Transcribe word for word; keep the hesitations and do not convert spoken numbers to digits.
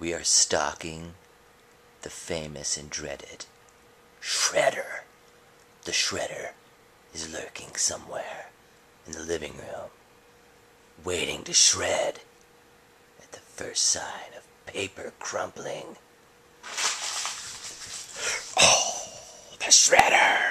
We are stalking the famous and dreaded Shredder. The Shredder is lurking somewhere in the living room, waiting to shred at the first sign of paper crumpling. Oh, the Shredder!